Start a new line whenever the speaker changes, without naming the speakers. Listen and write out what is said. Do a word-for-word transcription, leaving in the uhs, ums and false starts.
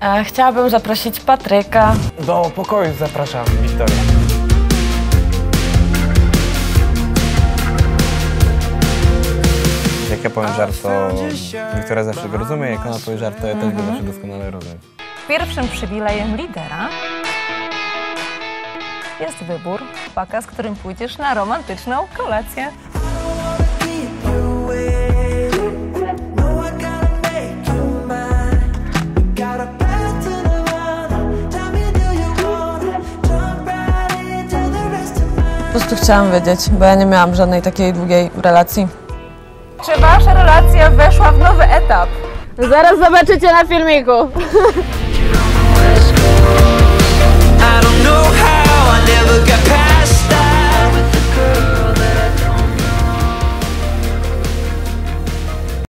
E, chciałabym zaprosić Patryka.
Do pokoju zapraszam, Wiktorię. Jak ja powiem żart, to Wiktoria zawsze go rozumie, jak ona powie żart, to ja też go zawsze doskonale rozumiem.
Pierwszym przywilejem lidera jest wybór chłopaka, z którym pójdziesz na romantyczną kolację.
Po prostu chciałam wiedzieć, bo ja nie miałam żadnej takiej długiej relacji.
Czy wasza relacja weszła w nowy etap?
Zaraz zobaczycie na filmiku.